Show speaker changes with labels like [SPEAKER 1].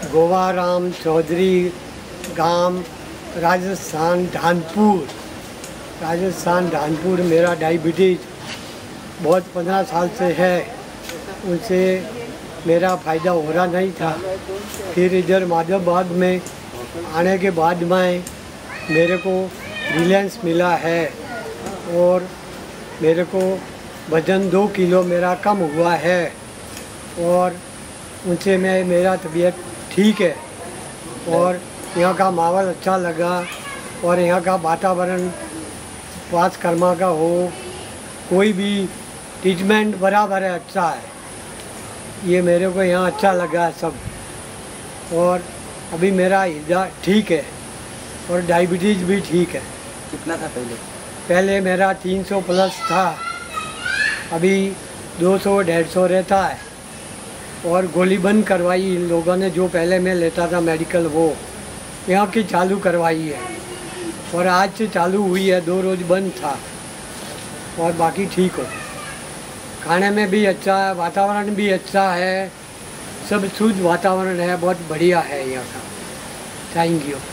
[SPEAKER 1] गोवाराम चौधरी, गांव राजस्थान धानपुर। मेरा डायबिटीज़ बहुत 15 साल से है, उनसे मेरा फ़ायदा हो रहा नहीं था। फिर इधर माधवबाग में आने के बाद में मेरे को रिलायंस मिला है और मेरे को वज़न 2 किलो मेरा कम हुआ है और उनसे मेरा तबीयत ठीक है और यहाँ का माहौल अच्छा लगा और यहाँ का वातावरण स्वास्थ्य कर्मा का हो, कोई भी ट्रीटमेंट बराबर है, अच्छा है। ये मेरे को यहाँ अच्छा लगा सब। और अभी मेरा हृदय ठीक है और डायबिटीज़ भी ठीक है।
[SPEAKER 2] कितना था
[SPEAKER 1] पहले मेरा 300 प्लस था, अभी 200-150 रहता है। और गोली बंद करवाई इन लोगों ने, जो पहले मैं लेता था मेडिकल, वो यहाँ की चालू करवाई है और आज से चालू हुई है। 2 रोज़ बंद था और बाकी ठीक हो। खाने में भी अच्छा है, वातावरण भी अच्छा है, सब शुद्ध वातावरण है, बहुत बढ़िया है यहाँ का। Thank you.